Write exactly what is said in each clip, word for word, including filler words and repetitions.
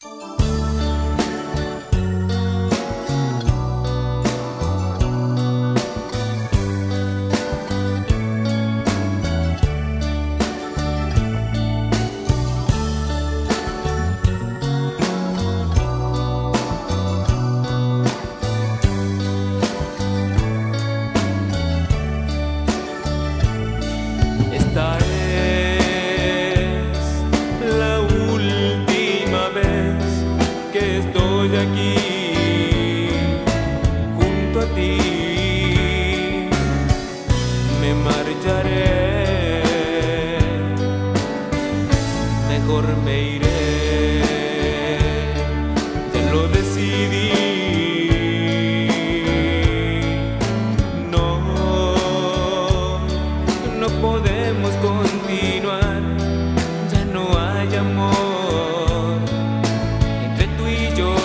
Aquí junto a ti me marcharé, mejor me iré, ya lo decidí. No, no podemos continuar, ya no hay amor entre tú y yo.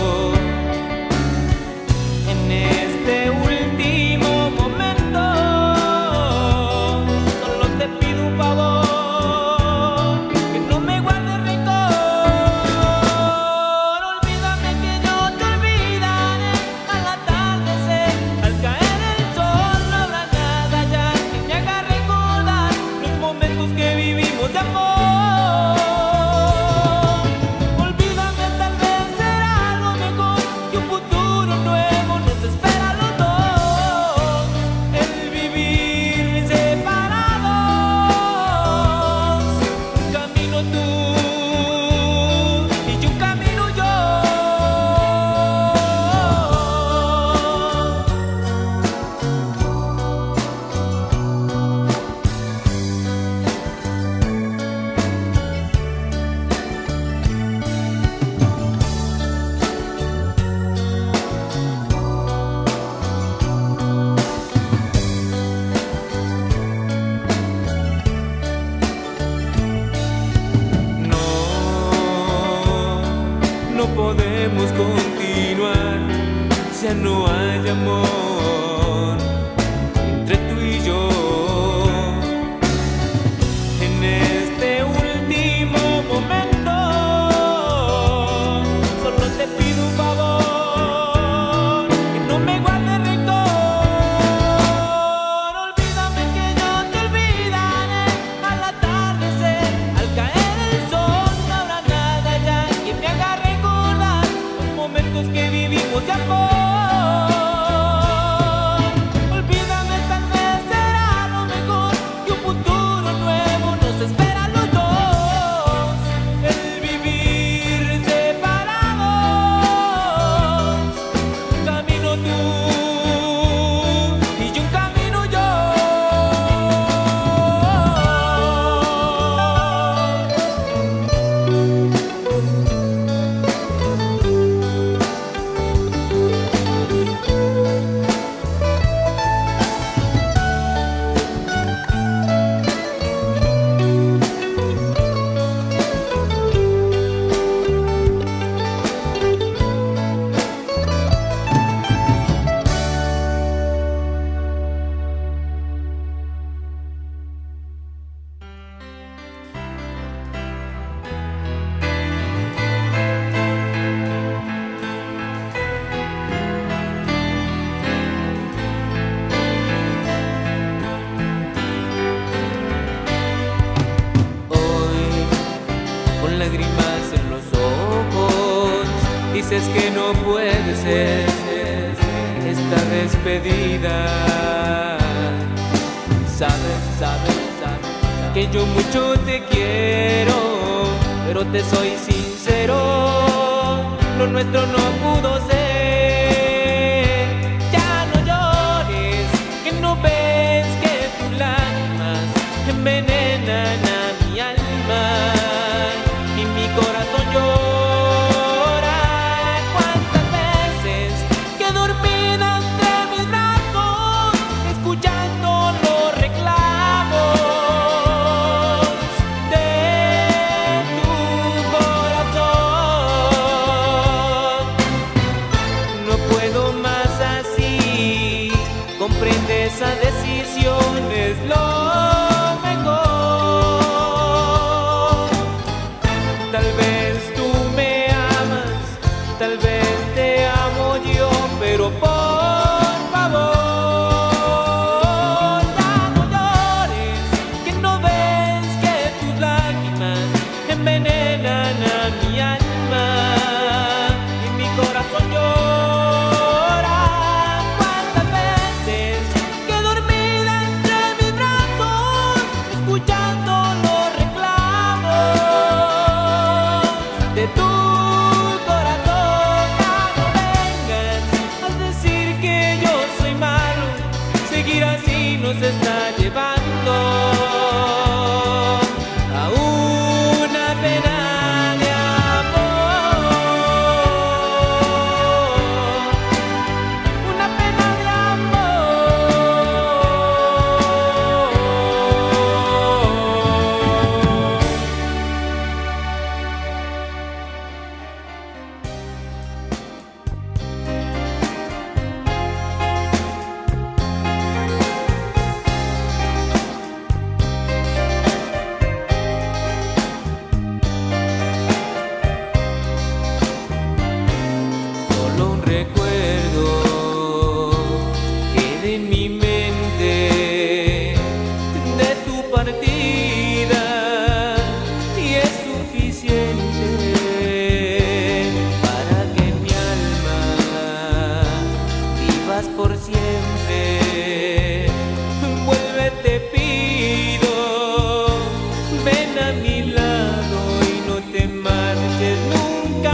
No podemos continuar, ya no hay amor entre tú y yo. En este último momento solo te pido un favor, que no me guardes rencor. Olvídame que yo te olvidaré al atardecer, al caer el sol. No habrá nada ya que me haga recordar los momentos que vivimos de amor. Olvídame, tal vez será lo mejor, que un futuro nuevo nos espera a los dos. El vivir separados, un camino tú y un camino yo. Lágrimas en los ojos, dices que no puede ser esta despedida. Sabes, sabes, sabes que yo mucho te quiero, pero te soy sincero, lo nuestro no pudo ser. Ya no llores, que no ves que tus lágrimas envenenan a mi alma. Mi corazón llora. Cuántas veces que dormida entre mis brazos, escuchando los reclamos de tu corazón. No puedo más así, comprende esa decisión es lo mejor. Tal vez tú nos está llevando a una pena de amor, una pena de amor. Solo un recuerdo queda en mi mente de tu partida y es suficiente para que en mi alma vivas por siempre. Vuelve, te pido, ven a mi lado y no te marches nunca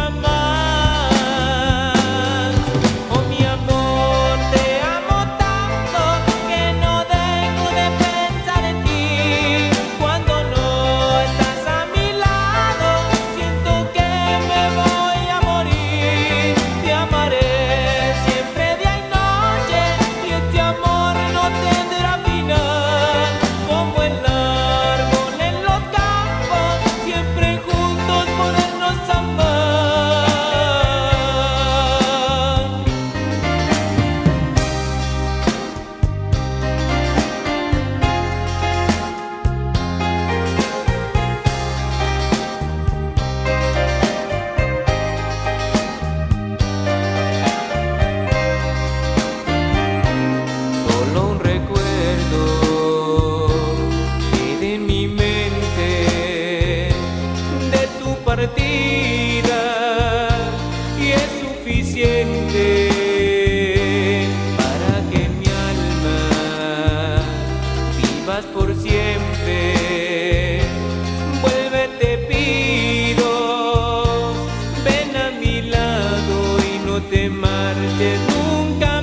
más. Oh mi amor, te amo tanto que no dejo de pensar en ti. Cuando no estás a mi lado, siento que me voy a morir. Te amaré siempre día y noche y este amor no tendrá final. Como el árbol en los campos, siempre juntos podernos amar. Solo un recuerdo queda en mi mente de tu partida y es suficiente para que en mi alma vivas por siempre. Vuelve, te pido, ven a mi lado y no te marches nunca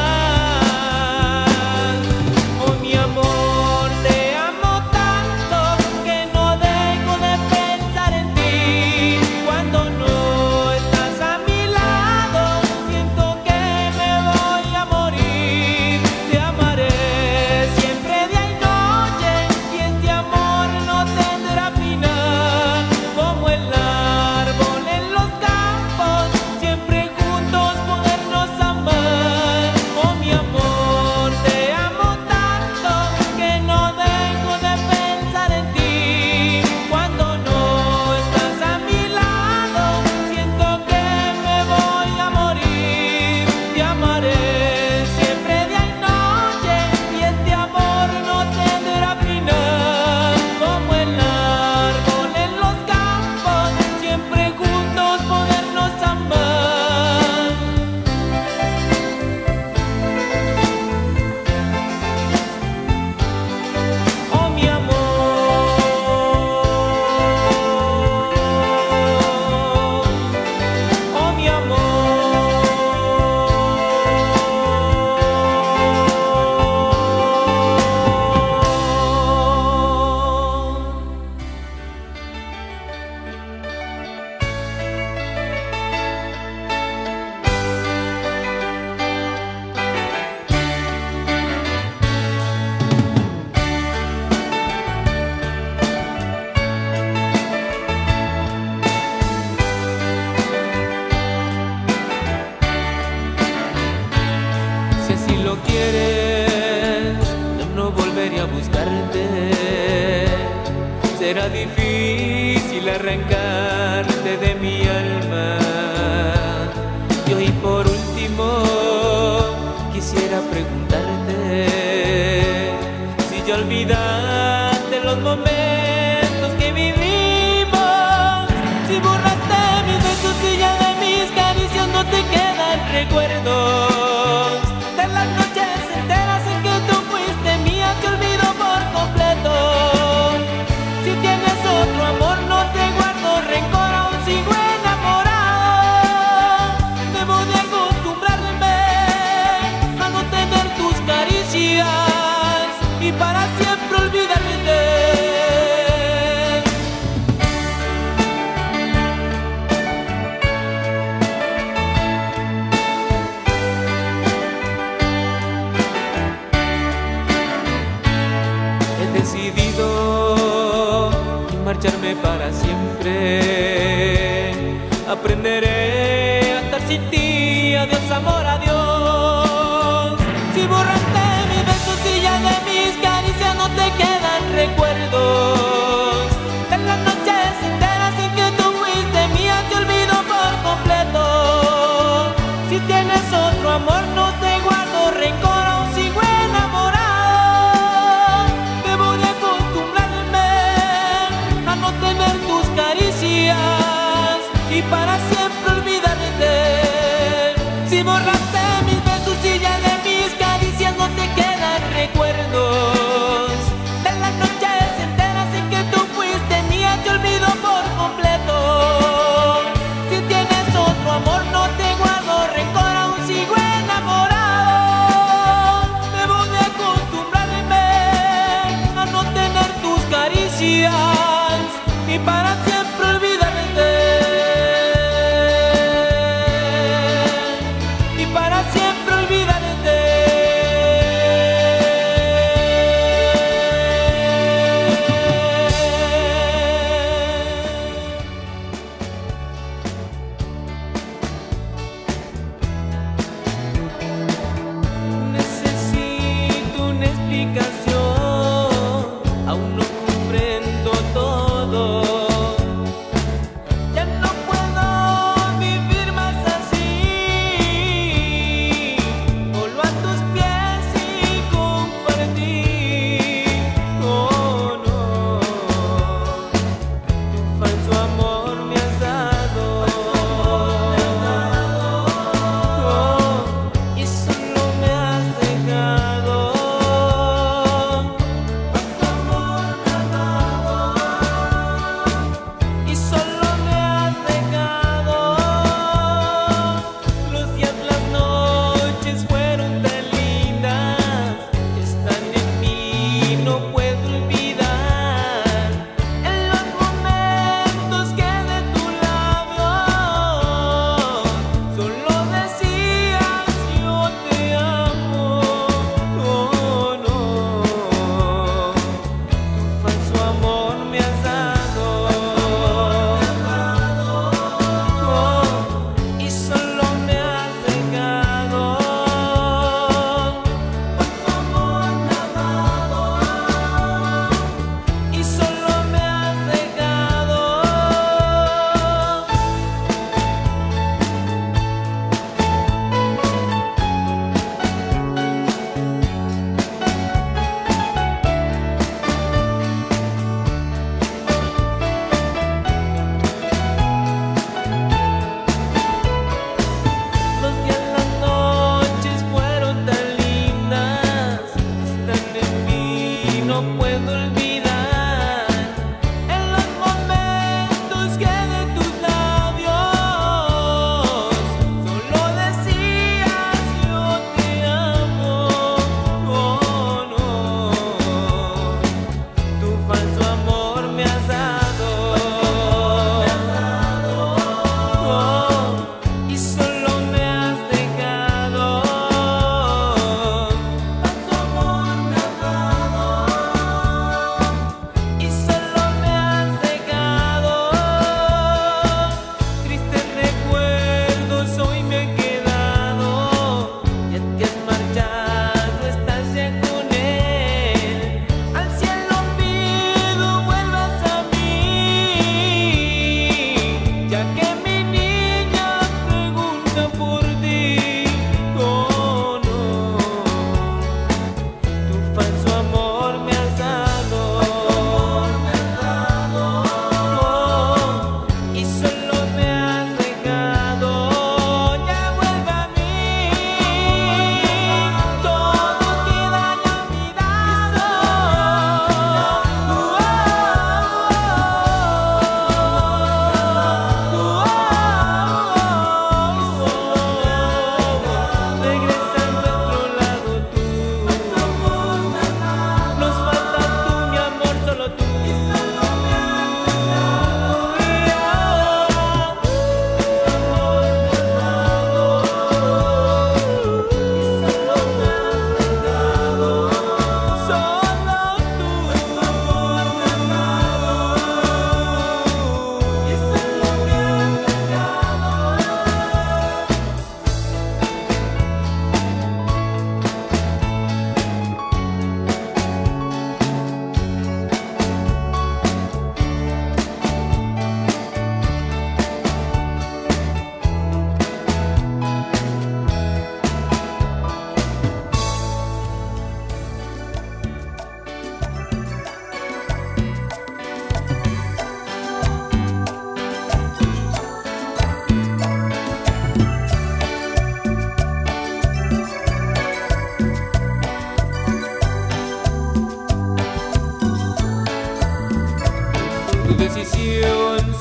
más. Oh mi amor, te amo tanto que no dejo de pensar en ti. Cuando no estás a mi lado, siento que me voy a morir. Te amaré siempre día y noche y este amor no tendrá final. Como el árbol en los campos, siempre juntos podernos amar. Oh mi amor, te amo tanto que no dejo de pensar en ti. Cuando no estás a mi lado, siento que me voy a morir. Te amaré siempre día y noche y este amor no tendrá final. Como el árbol en los campos, siempre juntos podernos amar. Oh mi amor, oh mi amor. Si así lo quieres, yo no volveré a buscarte. Será difícil arrancarte de mi alma. Y hoy por último quisiera preguntarte si ya olvidaste los momentos que vivimos. Si borraste mis besos y ya de mis caricias no te quedan recuerdos de las noches enteras en que tú fuiste mía. Te olvido por completo. Si tienes otro amor no te guardo rencor, aún sigo enamorado. Debo de acostumbrarme a no tener tus caricias y aprenderé a estar sin ti. Adiós amor, adiós. Si borraste mis besos y ya de mis caricias no te quedan recuerdos, de las noches enteras en que tú fuiste mía te olvido por completo. Si tienes otro amor no te guardo rencor, aún sigo enamorado. Debo de acostumbrarme a no tener tus caricias y para siempre olvidarte. Si borraste mis besos y ya de mis caricias no te quedan recuerdos, de las noches enteras en que tú fuiste mía te olvido por completo. Si tienes otro amor no te guardo rencor, aún sigo enamorado. Debo de acostumbrarme a no tener tus caricias y para siempre olvidarte.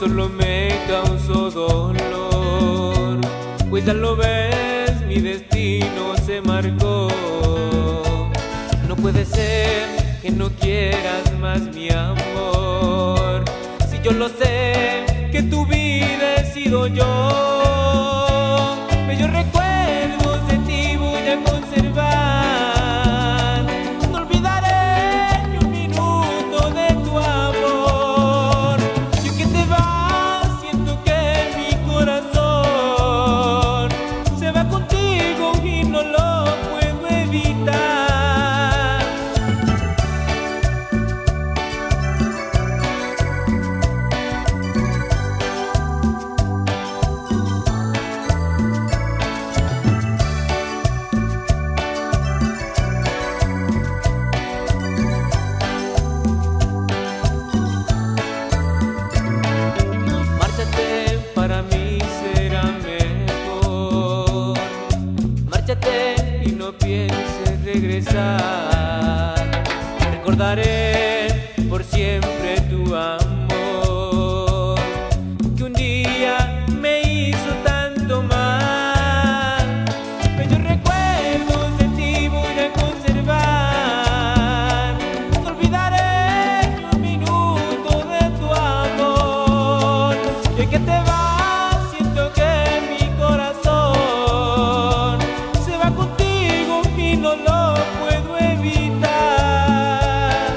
solo me causó dolor, pues ya lo ves, mi destino se marcó. No puede ser que no quieras más mi amor, si yo lo sé, que tu vida he sido yo. Bellos recuerdos de ti voy a conservar, no olvidaré ni un minuto de tu amor. Y que te vas, siento que mi corazón se va contigo y no lo puedo evitar. Para mí será mejor, márchate y no pienses regresar. Recordaré por siempre tu amor, que un día me hizo tanto mal. Bellos recuerdos de ti voy a conservar, no olvidaré ni un minuto de tu amor. Y que te va, no lo puedo evitar.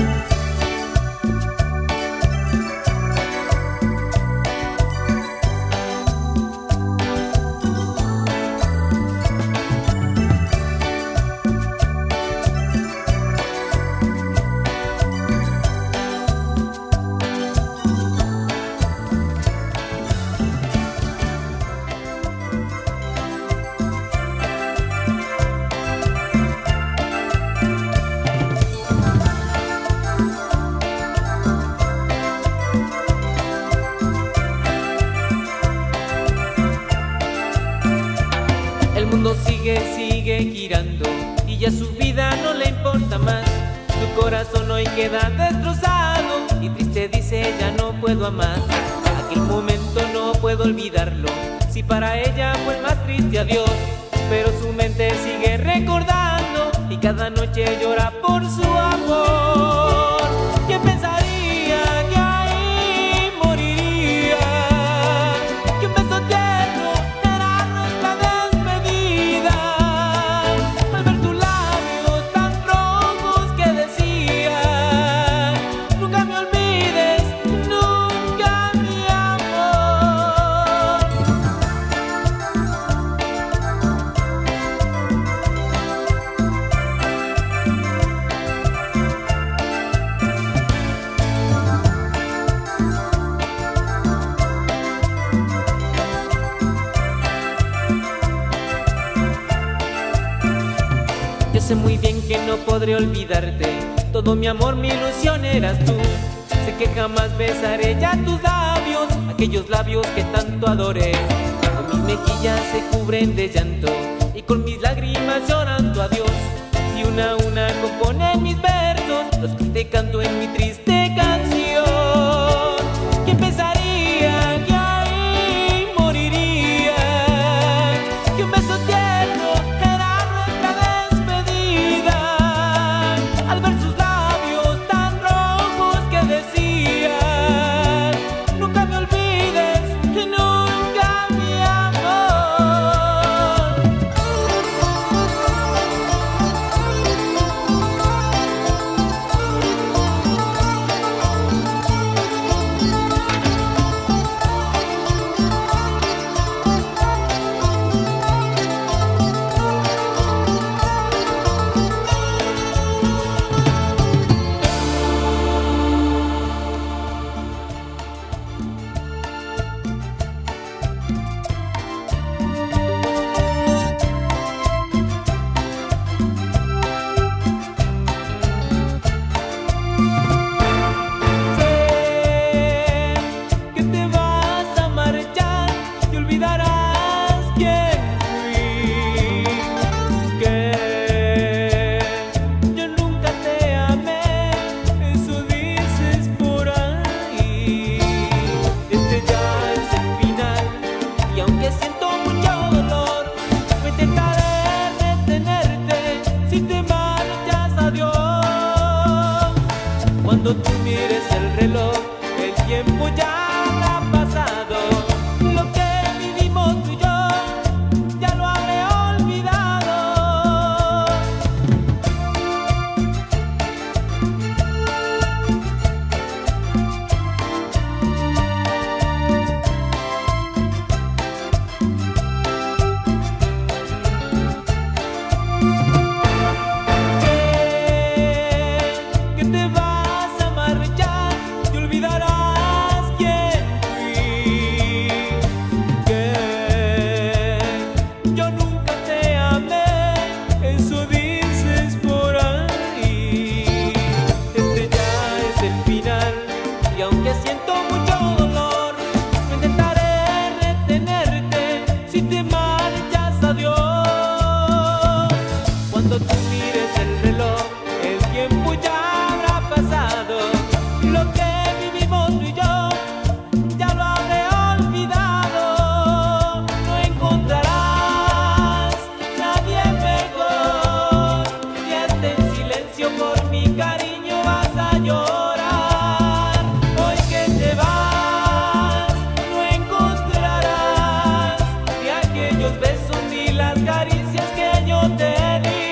El mundo sigue, sigue girando y ya su vida no le importa más. Su corazón hoy queda destrozado y triste dice ya no puedo amar. Aquel momento no puedo olvidarlo, si para ella fue el más triste adiós. Pero su mente sigue recordando y cada noche llora por su amor. ¿Quién pensaría que ahí moriría? Que un beso tierno era nuestra despedida. Al ver tus labios tan rojos que decían: nunca me olvides, nunca mi amor. Yo sé muy bien que no podré olvidarte, todo mi amor, mi ilusión eras tú. Sé que jamás besaré ya tus labios, aquellos labios que tanto adoré. Con mis mejillas se cubren de llanto y con mis lágrimas lloran tu adiós. Y una a una componen mis versos, los que te canto en mi triste canción. ¿Quién pensaría que ahí moriría? Que un beso tierno era nuestra despedida. Al ver sus labios tan rojos que decían: nunca me olvides, nunca mi amor. Cuando tú mires el reloj, el tiempo ya habrá pasado. Lo que vivimos tú y yo, ya lo habré olvidado. ¿Qué? ¿Que te vas a marchar? Te olvidarás quién fui. ¿Qué? Yo nunca te amé, eso dices por ahí. Este ya es el final, y aunque siento mucho dolor, no intentaré retenerte si te marchas. Adiós. Cuando tú mires el reloj, el tiempo ya habrá pasado. Lo que vivimos tú y yo, ya lo habré olvidado. No encontrarás nadie mejor, y hasta en silencio por mi cariño vas a llorar. Hoy que te vas, no encontrarás ni aquellos besos ni las caricias que yo te di.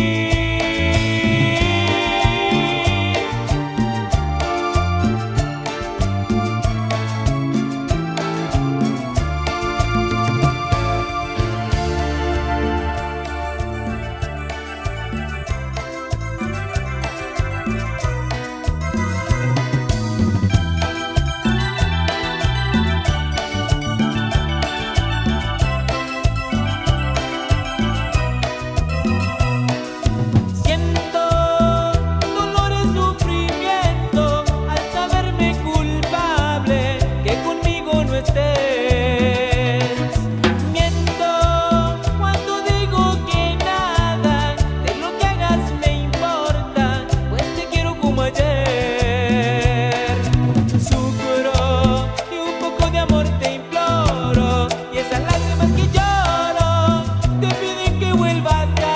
Siento dolor y sufrimiento al saberme culpable que conmigo no estés. Miento cuando digo que nada de lo que hagas me importa, pues te quiero como ayer. Sufro y un poco de amor te imploro, y esas lágrimas que lloro te piden que vuelvas ya.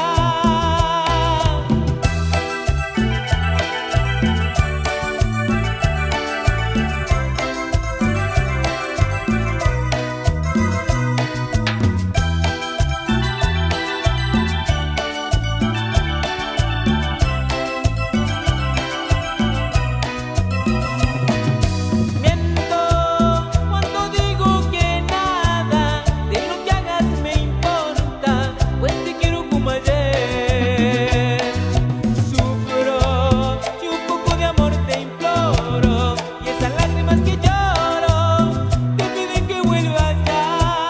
Miento cuando digo que nada de lo que hagas me importa, pues te quiero como ayer. Sufro y un poco de amor te imploro, y esas lágrimas que lloro te piden que vuelvas ya.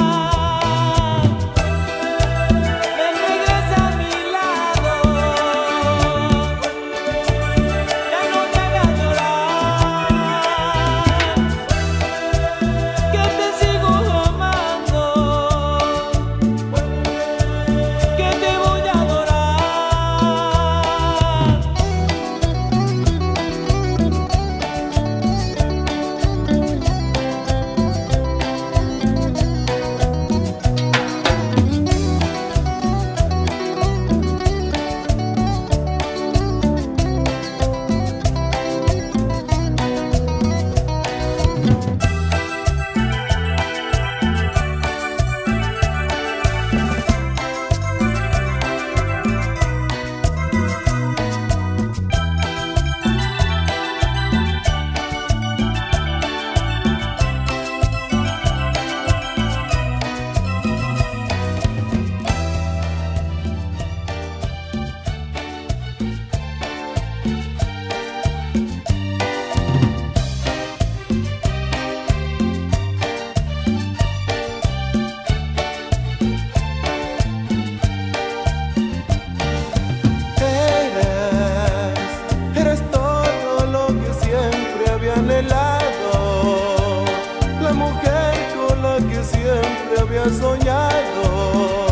Ven, regresa a mi lado, ya no te hagas llorar, que te sigo amando, que te voy a adorar. Eres, eres todo lo que siempre había anhelado, la mujer con la que siempre había soñado.